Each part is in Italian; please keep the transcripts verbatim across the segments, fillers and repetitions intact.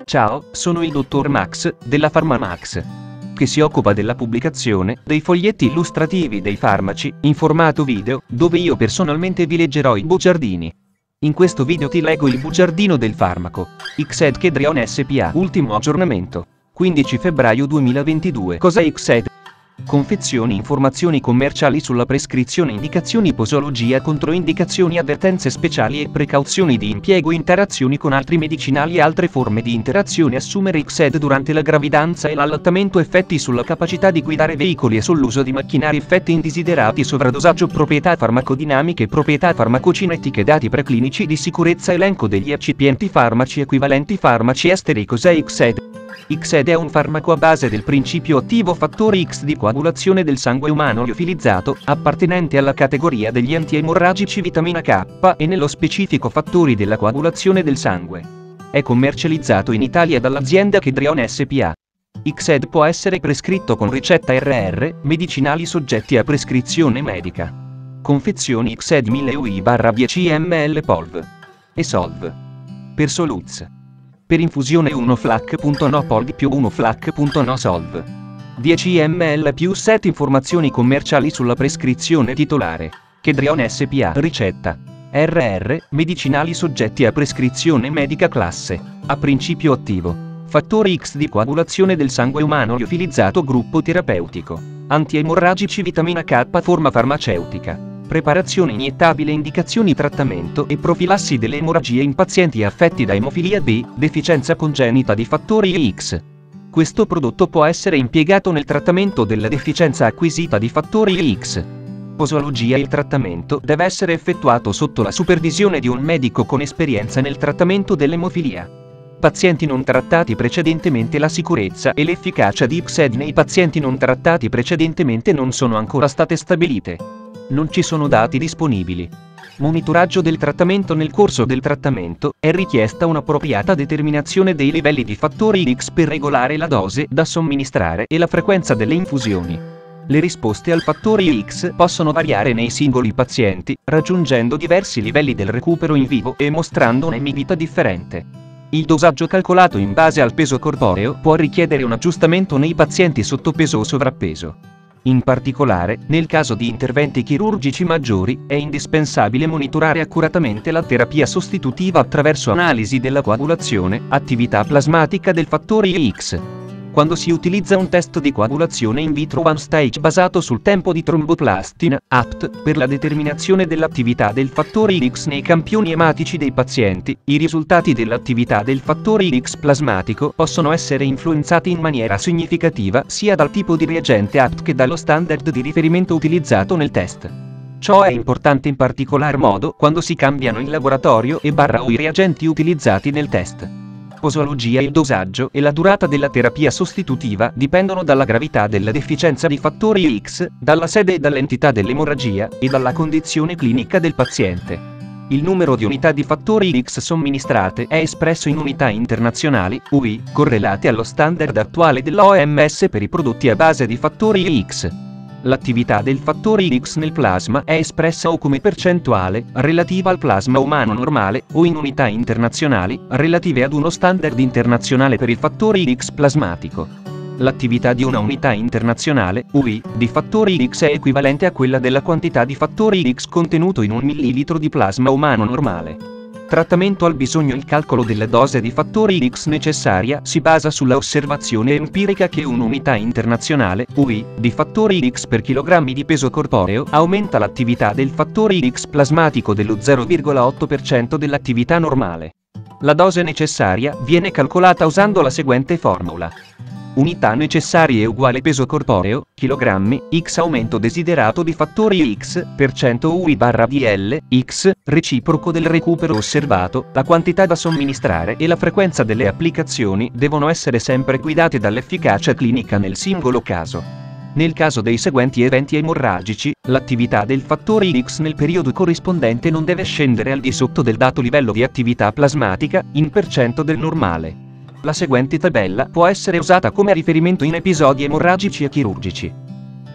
Ciao, sono il dottor Max, della PharmaMax, che si occupa della pubblicazione dei foglietti illustrativi dei farmaci, in formato video, dove io personalmente vi leggerò i bugiardini. In questo video ti leggo il bugiardino del farmaco X-Ed Kedrion S P A. Ultimo aggiornamento, quindici febbraio duemilaventidue. Cos'è X-Ed? Confezioni, informazioni commerciali sulla prescrizione, indicazioni, posologia, controindicazioni, avvertenze speciali e precauzioni di impiego, interazioni con altri medicinali e altre forme di interazione. Assumere X-Ed durante la gravidanza e l'allattamento, effetti sulla capacità di guidare veicoli e sull'uso di macchinari, effetti indesiderati, sovradosaggio, proprietà farmacodinamiche, proprietà farmacocinetiche, dati preclinici di sicurezza, elenco degli eccipienti, farmaci equivalenti, farmaci esteri. Cos'è X-Ed? X-Ed è un farmaco a base del principio attivo fattore X di coagulazione del sangue umano liofilizzato, appartenente alla categoria degli antiemorragici vitamina K e nello specifico fattori della coagulazione del sangue. È commercializzato in Italia dall'azienda Kedrion S P A. X-Ed può essere prescritto con ricetta R R, medicinali soggetti a prescrizione medica. Confezioni X-Ed mille U I dieci millilitri Polv. E Solv. Per Soluz. Per infusione uno flac.no Polv più uno flac.no Solv. dieci millilitri più set. Informazioni commerciali sulla prescrizione titolare. Kedrion S P A. Ricetta. R R, medicinali soggetti a prescrizione medica classe A. Principio attivo. Fattore X di coagulazione del sangue umano liofilizzato. Gruppo terapeutico. Antiemorragici vitamina K. Forma farmaceutica. Preparazione iniettabile. Indicazioni, trattamento e profilassi delle emorragie in pazienti affetti da emofilia B, deficienza congenita di fattori X. Questo prodotto può essere impiegato nel trattamento della deficienza acquisita di fattori X. Posologia. Il trattamento deve essere effettuato sotto la supervisione di un medico con esperienza nel trattamento dell'emofilia. Pazienti non trattati precedentemente. La sicurezza e l'efficacia di X-Ed nei pazienti non trattati precedentemente non sono ancora state stabilite. Non ci sono dati disponibili. Monitoraggio del trattamento. Nel corso del trattamento è richiesta un'appropriata determinazione dei livelli di fattori X per regolare la dose da somministrare e la frequenza delle infusioni. Le risposte al fattore X possono variare nei singoli pazienti, raggiungendo diversi livelli del recupero in vivo e mostrando un'emivita differente. Il dosaggio calcolato in base al peso corporeo può richiedere un aggiustamento nei pazienti sottopeso o sovrappeso. In particolare, nel caso di interventi chirurgici maggiori, è indispensabile monitorare accuratamente la terapia sostitutiva attraverso analisi della coagulazione, attività plasmatica del fattore X. Quando si utilizza un test di coagulazione in vitro one stage basato sul tempo di tromboplastina, A P T, per la determinazione dell'attività del fattore X nei campioni ematici dei pazienti, i risultati dell'attività del fattore X plasmatico possono essere influenzati in maniera significativa sia dal tipo di reagente A P T che dallo standard di riferimento utilizzato nel test. Ciò è importante in particolar modo quando si cambiano in laboratorio e barra o i reagenti utilizzati nel test. Posologia. Il dosaggio e la durata della terapia sostitutiva dipendono dalla gravità della deficienza di fattori X, dalla sede e dall'entità dell'emorragia, e dalla condizione clinica del paziente. Il numero di unità di fattori X somministrate è espresso in unità internazionali, U I, correlate allo standard attuale dell'O M S per i prodotti a base di fattori X. L'attività del fattore X nel plasma è espressa o come percentuale, relativa al plasma umano normale, o in unità internazionali, relative ad uno standard internazionale per il fattore X plasmatico. L'attività di una unità internazionale, U I, di fattore X è equivalente a quella della quantità di fattore X contenuto in un millilitro di plasma umano normale. Trattamento al bisogno. Il calcolo della dose di fattori X necessaria si basa sulla osservazione empirica che un'unità internazionale, U I, di fattori X per chilogrammi di peso corporeo aumenta l'attività del fattore X plasmatico dello zero virgola otto per cento dell'attività normale. La dose necessaria viene calcolata usando la seguente formula. Unità necessarie uguale peso corporeo, chilogrammi, X aumento desiderato di fattori X, per cento U I barra D L, X, reciproco del recupero osservato, la quantità da somministrare e la frequenza delle applicazioni devono essere sempre guidate dall'efficacia clinica nel singolo caso. Nel caso dei seguenti eventi emorragici, l'attività del fattore X nel periodo corrispondente non deve scendere al di sotto del dato livello di attività plasmatica, in percento del normale. La seguente tabella può essere usata come riferimento in episodi emorragici e chirurgici.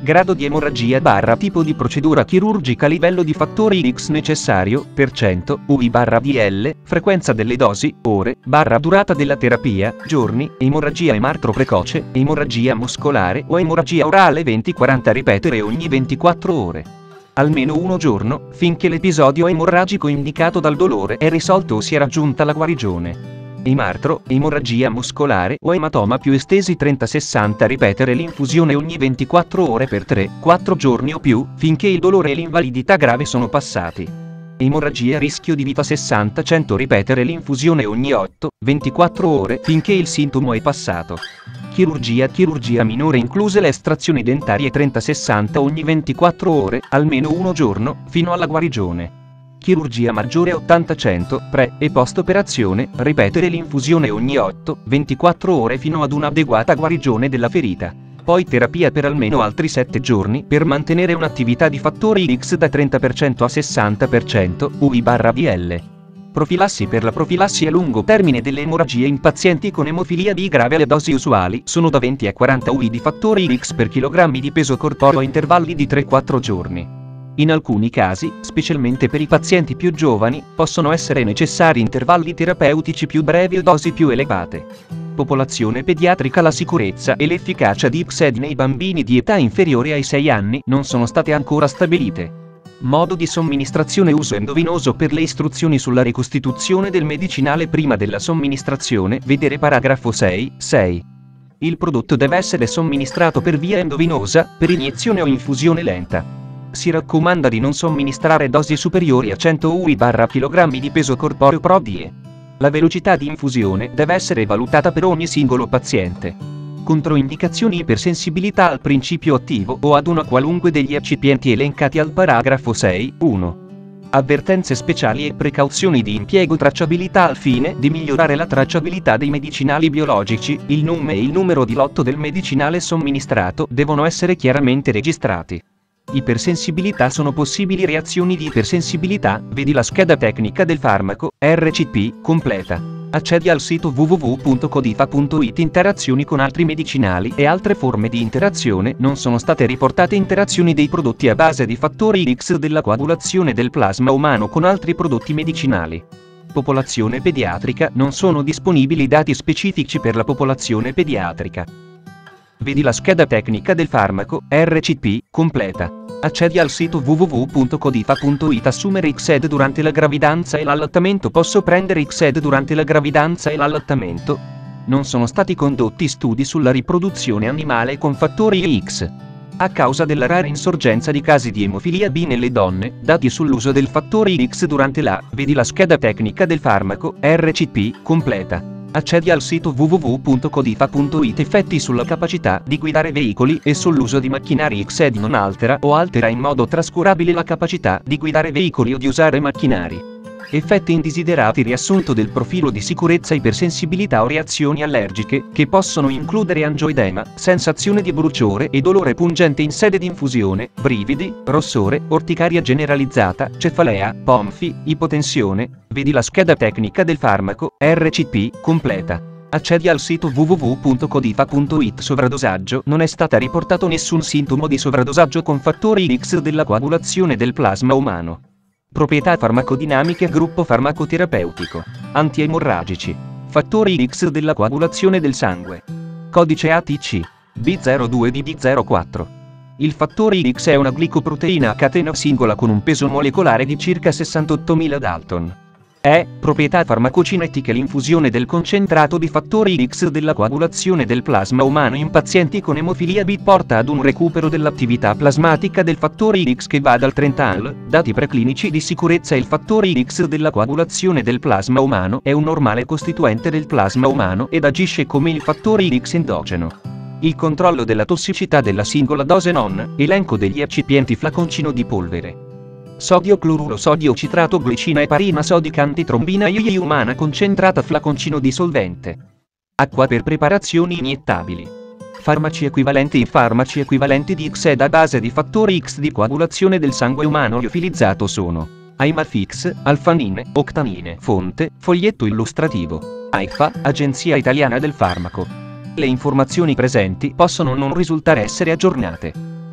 Grado di emorragia barra tipo di procedura chirurgica, livello di fattori X necessario, per cento, U I barra D L, frequenza delle dosi, ore, barra durata della terapia, giorni, emorragia emartro precoce, emorragia muscolare o emorragia orale venti quaranta ripetere ogni ventiquattro ore. Almeno uno giorno, finché l'episodio emorragico indicato dal dolore è risolto o sia raggiunta la guarigione. Emartro, emorragia muscolare o ematoma più estesi trenta sessanta ripetere l'infusione ogni ventiquattro ore per tre quattro giorni o più, finché il dolore e l'invalidità grave sono passati. Emorragia a rischio di vita sessanta cento ripetere l'infusione ogni otto ventiquattro ore, finché il sintomo è passato. Chirurgia chirurgia minore incluse le estrazioni dentarie trenta sessanta ogni ventiquattro ore, almeno uno giorno, fino alla guarigione. Chirurgia maggiore ottanta cento, pre- e post-operazione, ripetere l'infusione ogni otto ventiquattro ore fino ad un'adeguata guarigione della ferita. Poi terapia per almeno altri sette giorni per mantenere un'attività di fattori X da trenta per cento a sessanta per cento, U I barra D L. Profilassi per la profilassi a lungo termine delle emorragie in pazienti con emofilia B grave. Le dosi usuali sono da venti a quaranta U I di fattori X per chilogrammi di peso corporeo a intervalli di tre quattro giorni. In alcuni casi, specialmente per i pazienti più giovani, possono essere necessari intervalli terapeutici più brevi o dosi più elevate. Popolazione pediatrica. La sicurezza e l'efficacia di X E D nei bambini di età inferiore ai sei anni non sono state ancora stabilite. Modo di somministrazione. Uso endovenoso. Per le istruzioni sulla ricostituzione del medicinale prima della somministrazione, vedere paragrafo sei sei. Il prodotto deve essere somministrato per via endovenosa, per iniezione o infusione lenta. Si raccomanda di non somministrare dosi superiori a cento U I barra chilogrammi di peso corporeo pro D E. La velocità di infusione deve essere valutata per ogni singolo paziente. Controindicazioni. Ipersensibilità al principio attivo o ad una qualunque degli eccipienti elencati al paragrafo sei uno. Avvertenze speciali e precauzioni di impiego. Tracciabilità. Al fine di migliorare la tracciabilità dei medicinali biologici, il nome e il numero di lotto del medicinale somministrato devono essere chiaramente registrati. Ipersensibilità. Sono possibili reazioni di ipersensibilità, vedi la scheda tecnica del farmaco, R C P, completa. Accedi al sito w w w punto codifa punto it. Interazioni con altri medicinali e altre forme di interazione. Non sono state riportate interazioni dei prodotti a base di fattori X della coagulazione del plasma umano con altri prodotti medicinali. Popolazione pediatrica. Non sono disponibili dati specifici per la popolazione pediatrica. Vedi la scheda tecnica del farmaco, R C P, completa. Accedi al sito w w w punto codifa punto it. Assumere X E D durante la gravidanza e l'allattamento. Posso prendere X E D durante la gravidanza e l'allattamento? Non sono stati condotti studi sulla riproduzione animale con fattori X. A causa della rara insorgenza di casi di emofilia B nelle donne, dati sull'uso del fattore X durante la, vedi la scheda tecnica del farmaco, R C P, completa. Accedi al sito w w w punto codifa punto it. Effetti sulla capacità di guidare veicoli e sull'uso di macchinari. X E D non altera o altera in modo trascurabile la capacità di guidare veicoli o di usare macchinari. Effetti indesiderati. Riassunto del profilo di sicurezza. Ipersensibilità o reazioni allergiche, che possono includere angioedema, sensazione di bruciore e dolore pungente in sede di infusione, brividi, rossore, orticaria generalizzata, cefalea, ponfi, ipotensione. Vedi la scheda tecnica del farmaco, R C P, completa. Accedi al sito w w w punto codifa punto it. Sovradosaggio. Non è stata riportato nessun sintomo di sovradosaggio con fattori X della coagulazione del plasma umano. Proprietà farmacodinamiche. Gruppo farmacoterapeutico. Antiemorragici. Fattori X della coagulazione del sangue. Codice A T C. B zero due D D zero quattro. Il fattore X è una glicoproteina a catena singola con un peso molecolare di circa sessantottomila Dalton. È, proprietà farmacocinetiche. L'infusione del concentrato di fattori X della coagulazione del plasma umano in pazienti con emofilia B porta ad un recupero dell'attività plasmatica del fattore X che va dal trenta al, dati preclinici di sicurezza. Il fattore X della coagulazione del plasma umano è un normale costituente del plasma umano ed agisce come il fattore X endogeno. Il controllo della tossicità della singola dose. Non, elenco degli eccipienti. Flaconcino di polvere. Sodio cloruro, sodio citrato, glicina eparina, sodica antitrombina I I umana concentrata. Flaconcino di solvente. Acqua per preparazioni iniettabili. Farmaci equivalenti. I farmaci equivalenti di X E D a base di fattori X di coagulazione del sangue umano liofilizzato sono Aimafix, Alfanine, Octanine. Fonte, foglietto illustrativo. AIFA, Agenzia Italiana del Farmaco. Le informazioni presenti possono non risultare essere aggiornate.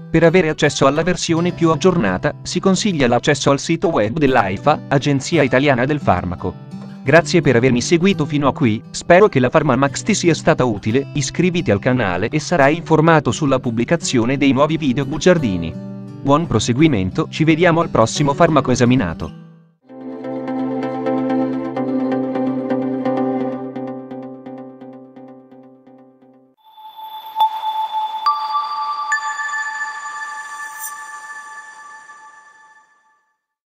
Per avere accesso alla versione più aggiornata, si consiglia l'accesso al sito web dell'AIFA, Agenzia Italiana del Farmaco. Grazie per avermi seguito fino a qui, spero che la PharmaMax ti sia stata utile, iscriviti al canale e sarai informato sulla pubblicazione dei nuovi video bugiardini. Buon proseguimento, ci vediamo al prossimo farmaco esaminato.